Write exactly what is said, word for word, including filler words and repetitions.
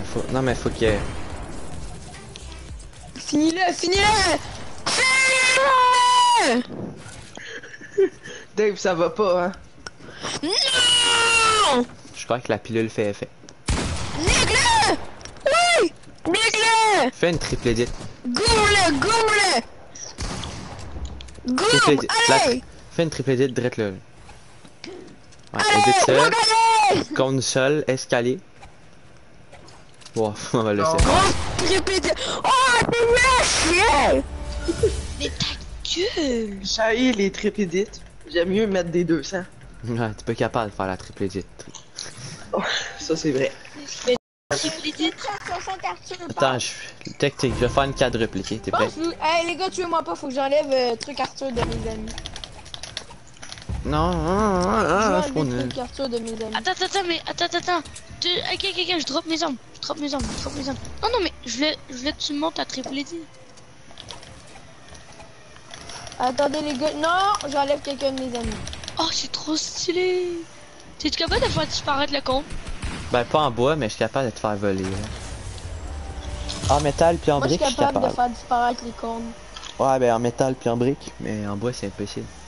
Faut... Non mais faut que... Finis-le, finis-le! Finis-le! Dave, ça va pas, hein? Non! Je crois que la pilule fait effet. Nique-le! Oui! Nique-le! Fais une triple edit. Gourle, gourle! Triple Gourle, edit. La... allez! Fais une triple edit direct là. Ouais, Allez, edit on va seul, gagner! console, escalier. Wow, on va laisser. Grosse triple edit! Oh, c'est chier! Mais ta gueule! J'ai les triple edits. J'aime mieux mettre des deux cents. Ouais, tu peux capable de faire la triple edit. Oh, ça c'est vrai. Triple edit. Attends, je... Tactique, je vais faire une quadruple, ok? T'es prêt? Hey les gars, tuez-moi pas, faut que j'enlève euh, truc Arthur de mes amis. Non, non, non, Je non, vais je enlever connais. truc Arthur de mes amis. Attends, attends, attends, mais attends, attends, attends. Tu... Ok, ok, ok, je drop mes armes. Je drop mes armes, je drop mes armes. Non, non, mais je voulais, je voulais que tu montes à triple edit. Attendez les gars, non, j'enlève quelqu'un de mes amis. Oh, c'est trop stylé. T'es capable de faire disparaître le con? Ben, pas en bois, mais je suis capable de te faire voler. Là. En métal puis en Moi je suis brique, je suis capable capable. de faire disparaître les cornes. Ouais, ben en métal puis en brique, mais en bois, c'est impossible.